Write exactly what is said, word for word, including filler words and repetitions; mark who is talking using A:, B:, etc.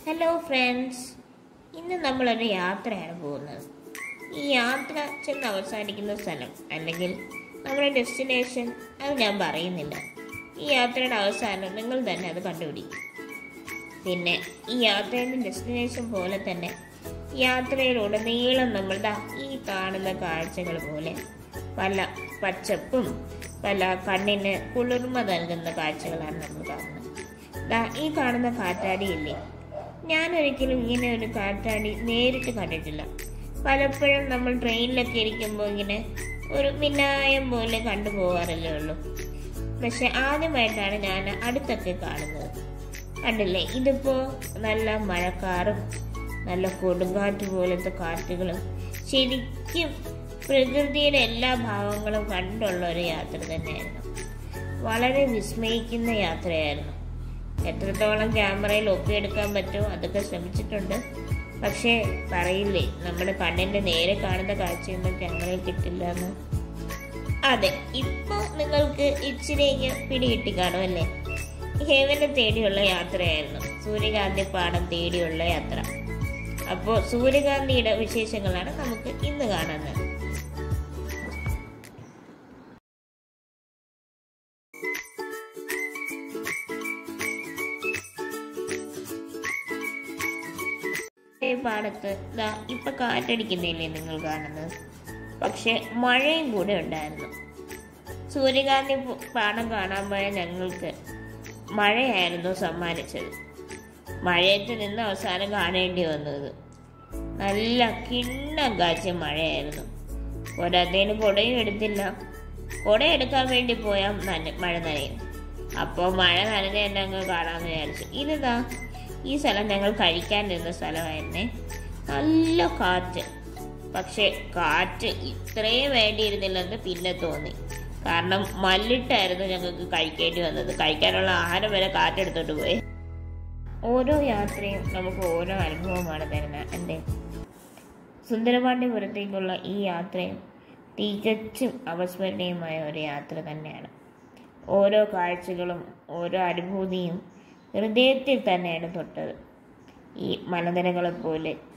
A: Hello friends, ഇന്ന് നമ്മളൊരു യാത്രയാണ് പോകുന്നത്. ഈ യാത്ര ചെന്ന് അവസാനിക്കുന്ന സ്ഥലം അല്ലെങ്കിൽ നമ്മുടെ ഡെസ്റ്റിനേഷൻ അത് ഞാൻ പറയുന്നില്ല. ഈ യാത്രയുടെ അവസാനം നിങ്ങൾ തന്നെ അത് കണ്ടുപിടിക്കും. പിന്നെ ഈ യാത്രയുടെ ഡെസ്റ്റിനേഷൻ പോലെ തന്നെ യാത്രയിലുടനീളം നമ്മളുടെ ഈ കാണുന്ന കാഴ്ചകൾ പോലെ പല പച്ചപ്പും പല കണ്ണിന് കുളിർമ നൽകുന്ന കാഴ്ചകളാണ് നമ്മൾ കാണുന്നത്. ദാ ഈ കാണുന്ന കാറ്റാടിയില്ലേ, ഞാനൊരിക്കലും ഇങ്ങനെ ഒരു കാറ്റാടി നേരിട്ട് കണ്ടിട്ടില്ല. പലപ്പോഴും നമ്മൾ ട്രെയിനിലൊക്കെ ഇരിക്കുമ്പോൾ ഇങ്ങനെ ഒരു മിന്നായം പോലെ കണ്ടുപോകാറല്ലേ ഉള്ളൂ. പക്ഷെ ആദ്യമായിട്ടാണ് ഞാൻ അടുത്തൊക്കെ കാണുന്നത്. കണ്ടില്ലേ, ഇതിപ്പോൾ നല്ല മഴക്കാറും നല്ല കൊടുങ്കാറ്റ് പോലത്തെ കാറ്റുകളും ശരിക്കും പ്രകൃതിയുടെ എല്ലാ ഭാവങ്ങളും കണ്ടുള്ള ഒരു യാത്ര തന്നെയായിരുന്നു. വളരെ വിസ്മയിക്കുന്ന യാത്രയായിരുന്നു. എത്രത്തോളം ക്യാമറയിൽ ഒപ്പിയെടുക്കാൻ പറ്റുമോ അതൊക്കെ ശ്രമിച്ചിട്ടുണ്ട്. പക്ഷേ പറയില്ലേ, നമ്മുടെ കണ്ണിൻ്റെ നേരെ കാണുന്ന കാഴ്ചയൊന്നും ക്യാമറയിൽ കിട്ടില്ല എന്ന്. അതെ, ഇപ്പോൾ നിങ്ങൾക്ക് ഇച്ചിരിയൊക്കെ പിടികിട്ടി കാണുമല്ലേ. ഹേവനെ തേടിയുള്ള യാത്രയായിരുന്നു, സൂര്യകാന്തി പാടം തേടിയുള്ള യാത്ര. അപ്പോൾ സൂര്യകാന്തിയുടെ വിശേഷങ്ങളാണ് നമുക്ക് ഇന്ന് കാണുന്നത്. പാടത്ത് ദാ ഇപ്പൊ കാറ്റടിക്കുന്നില്ലേ നിങ്ങൾ കാണുന്നത്, പക്ഷെ മഴയും കൂടെ ഉണ്ടായിരുന്നു. സൂര്യകാന്തി പാടം കാണാൻ പോയ ഞങ്ങൾക്ക് മഴയായിരുന്നു സമ്മാനിച്ചത്. മഴയത്ത് നിന്ന് അവസാനം കാണേണ്ടി വന്നത് നല്ല കിണ്ണം കാച്ചിയ മഴയായിരുന്നു. പോരാത്തതിന് കുടയും എടുത്തില്ല. കുട എടുക്കാൻ വേണ്ടി പോയാൽ മഴ നനയും. അപ്പോൾ മഴ നനഞ്ഞ തന്നെ അങ്ങ് കാണാമെന്ന് വിചാരിച്ചു. ഇതാ ഈ സ്ഥലം ഞങ്ങൾ കഴിക്കാൻ നിന്ന സ്ഥലമായിരുന്നേ. നല്ല കാറ്റ്, പക്ഷെ കാറ്റ് ഇത്രയും വേണ്ടിയിരുന്നില്ലെന്ന് പിന്നെ തോന്നി. കാരണം മല്ലിട്ടായിരുന്നു ഞങ്ങൾക്ക് കഴിക്കേണ്ടി വന്നത്. കഴിക്കാനുള്ള ആഹാരം വരെ കാറ്റെടുത്തോട്ട് പോയി. ഓരോ യാത്രയും നമുക്ക് ഓരോ അനുഭവമാണ് തരുന്നത്. എൻ്റെ സുന്ദരപാണ്ഡ്യപുരത്തേക്കുള്ള ഈ യാത്രയും തികച്ചും അവിസ്മരണീയമായ ഒരു യാത്ര തന്നെയാണ്. ഓരോ കാഴ്ചകളും ഓരോ അനുഭൂതിയും ഹൃദയത്തിൽ തന്നെയാണ് തൊട്ടത്. ഈ മലനിരകളെപ്പോലെ